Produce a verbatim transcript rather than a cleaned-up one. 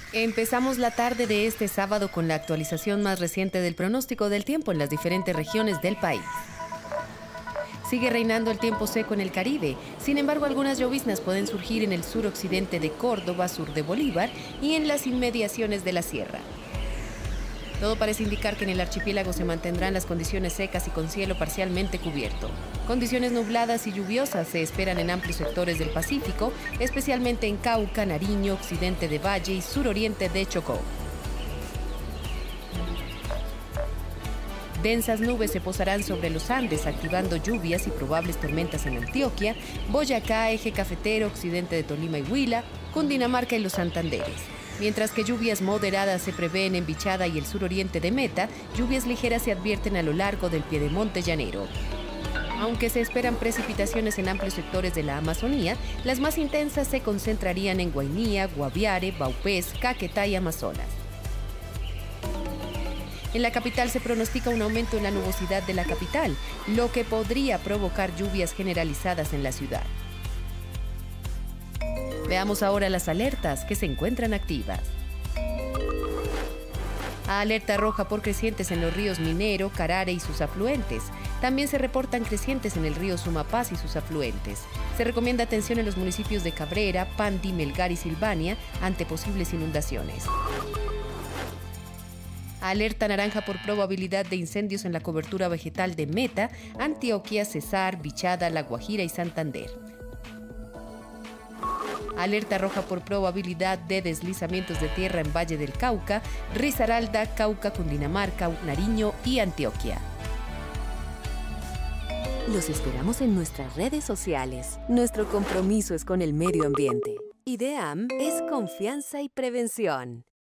Empezamos la tarde de este sábado con la actualización más reciente del pronóstico del tiempo en las diferentes regiones del país. Sigue reinando el tiempo seco en el Caribe, sin embargo algunas lloviznas pueden surgir en el suroccidente de Córdoba, sur de Bolívar y en las inmediaciones de la sierra. Todo parece indicar que en el archipiélago se mantendrán las condiciones secas y con cielo parcialmente cubierto. Condiciones nubladas y lluviosas se esperan en amplios sectores del Pacífico, especialmente en Cauca, Nariño, occidente de Valle y suroriente de Chocó. Densas nubes se posarán sobre los Andes, activando lluvias y probables tormentas en Antioquia, Boyacá, eje cafetero, occidente de Tolima y Huila, Cundinamarca y los Santanderes. Mientras que lluvias moderadas se prevén en Vichada y el suroriente de Meta, lluvias ligeras se advierten a lo largo del piedemonte llanero. Aunque se esperan precipitaciones en amplios sectores de la Amazonía, las más intensas se concentrarían en Guainía, Guaviare, Vaupés, Caquetá y Amazonas. En la capital se pronostica un aumento en la nubosidad de la capital, lo que podría provocar lluvias generalizadas en la ciudad. Veamos ahora las alertas que se encuentran activas. Alerta roja por crecientes en los ríos Minero, Carare y sus afluentes. También se reportan crecientes en el río Sumapaz y sus afluentes. Se recomienda atención en los municipios de Cabrera, Pandi, Melgar y Silvania ante posibles inundaciones. Alerta naranja por probabilidad de incendios en la cobertura vegetal de Meta, Antioquia, Cesar, Vichada, La Guajira y Santander. Alerta roja por probabilidad de deslizamientos de tierra en Valle del Cauca, Risaralda, Cauca, Cundinamarca, Nariño y Antioquia. Los esperamos en nuestras redes sociales. Nuestro compromiso es con el medio ambiente. IDEAM es confianza y prevención.